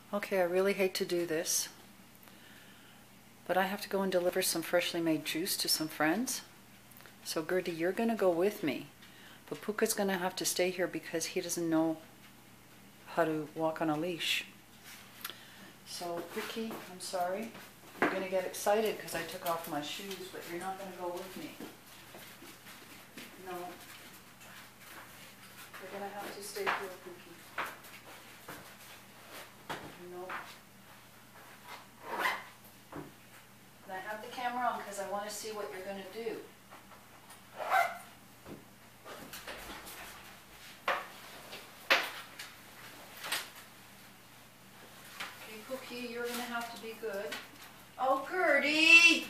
Okay, I really hate to do this, but I have to go and deliver some freshly made juice to some friends. So Gerdie, you're going to go with me, but Puka's going to have to stay here because he doesn't know how to walk on a leash. So Puki, I'm sorry. You're going to get excited because I took off my shoes, but you're not going to go with me. No. You're going to have to stay here, Puki. No. And I have the camera on because I want to see what you're going to do. Okay, Puki, you're going to have to be good. Oh, Gerdie!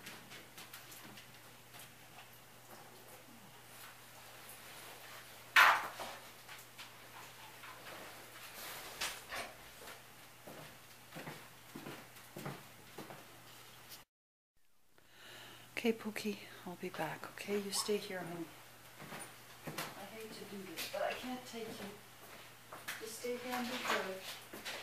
Okay, Puki, I'll be back, okay? You stay here, honey. I hate to do this, but I can't take you. Just stay here and be good.